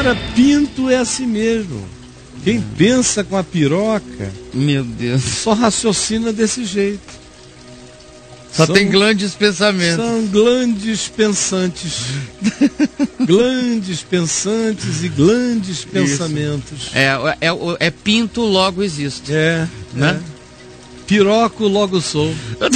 Cara, pinto é assim mesmo. Quem pensa com a piroca, meu Deus, só raciocina desse jeito. Só tem grandes pensamentos. São grandes pensantes. Grandes pensantes e grandes pensamentos. É pinto, logo existe. Né? Piroco, logo sou.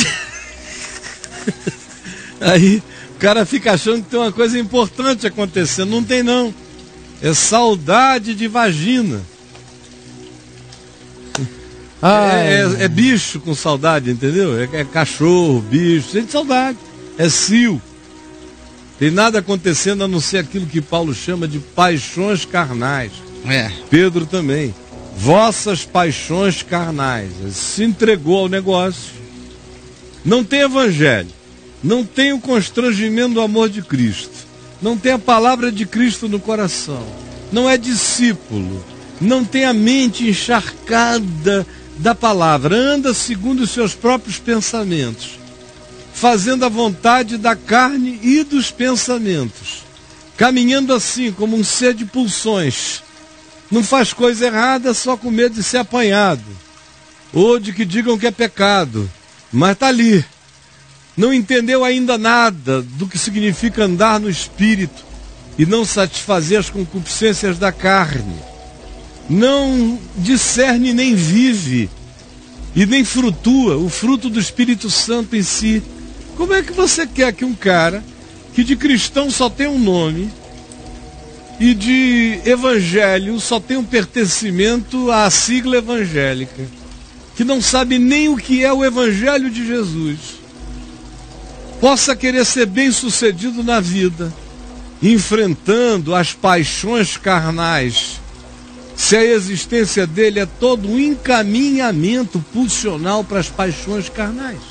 Aí o cara fica achando que tem uma coisa importante acontecendo. Não tem, não. É saudade de vagina. É bicho com saudade, entendeu? É cachorro, bicho, sente saudade. É cio. Tem nada acontecendo a não ser aquilo que Paulo chama de paixões carnais. Pedro também. Vossas paixões carnais. Ele se entregou ao negócio. Não tem evangelho. Não tem o constrangimento do amor de Cristo. Não tem a palavra de Cristo no coração. Não é discípulo. Não tem a mente encharcada da palavra. Anda segundo os seus próprios pensamentos, fazendo a vontade da carne e dos pensamentos, caminhando assim como um ser de pulsões. Não faz coisa errada só com medo de ser apanhado, ou de que digam que é pecado, mas está ali. Não entendeu ainda nada do que significa andar no Espírito e não satisfazer as concupiscências da carne. Não discerne nem vive e nem frutua o fruto do Espírito Santo em si. Como é que você quer que um cara que de cristão só tem um nome e de evangelho só tem um pertencimento à sigla evangélica, que não sabe nem o que é o evangelho de Jesus, possa querer ser bem-sucedido na vida, enfrentando as paixões carnais, se a existência dele é todo um encaminhamento pulsional para as paixões carnais?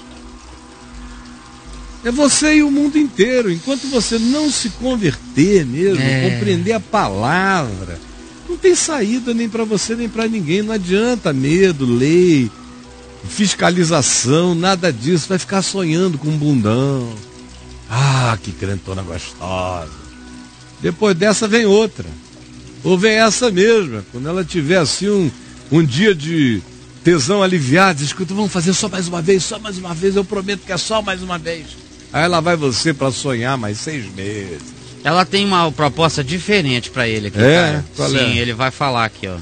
É você e o mundo inteiro. Enquanto você não se converter mesmo, compreender a palavra, não tem saída nem para você nem para ninguém. Não adianta medo, lei, fiscalização, nada disso. Vai ficar sonhando com um bundão. Ah, que crentona gostosa. Depois dessa vem outra. Ou vem essa mesma, quando ela tiver assim um dia de tesão aliviado, escuta, vamos fazer só mais uma vez, eu prometo que é só mais uma vez. Aí lá vai você para sonhar mais 6 meses. Ela tem uma proposta diferente para ele aqui, cara. Sim, ele vai falar aqui, ó.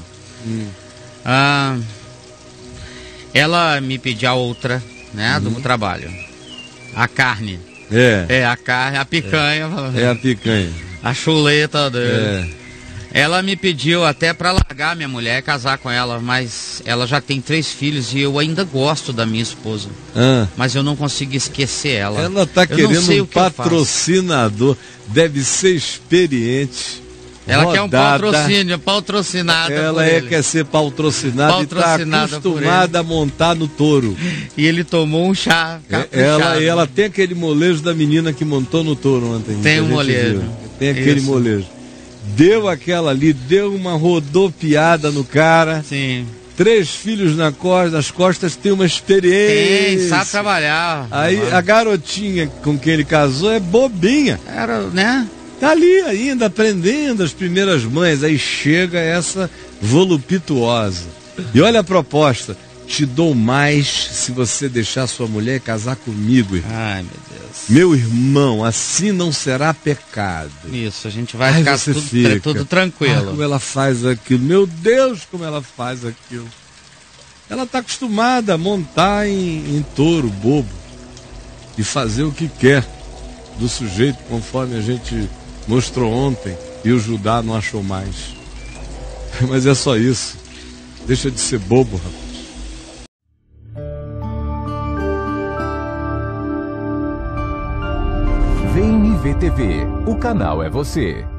Ela me pediu a outra, né, do trabalho. A carne. A carne, a picanha. A picanha. A chuleta dele. Ela me pediu até para largar minha mulher e casar com ela, mas ela já tem 3 filhos e eu ainda gosto da minha esposa. Mas eu não consigo esquecer ela. Ela está querendo um patrocinador, deve ser experiente. Ela quer um patrocínio, patrocinada. Ela quer ser patrocinada e está acostumada a montar no touro. E ele tomou um chá. Ela tem aquele molejo da menina que montou no touro ontem. Tem um molejo. Tem aquele molejo. Deu aquela ali, deu uma rodopiada no cara. Sim. 3 filhos nas costas, tem uma experiência. Tem, sabe trabalhar. Aí a garotinha com quem ele casou é bobinha. Né? Tá ali ainda aprendendo as primeiras mães. Aí chega essa voluptuosa. E olha a proposta. Te dou mais se você deixar sua mulher casar comigo, irmão. Ai, meu Deus. Meu irmão, assim não será pecado. Isso, a gente vai ficar tudo tranquilo. Como ela faz aquilo. Meu Deus, como ela faz aquilo. Ela está acostumada a montar em touro bobo e fazer o que quer do sujeito, conforme a gente mostrou ontem, e o Judá não achou mais. Mas é só isso. Deixa de ser bobo, rapaz. VNV TV, o canal é você.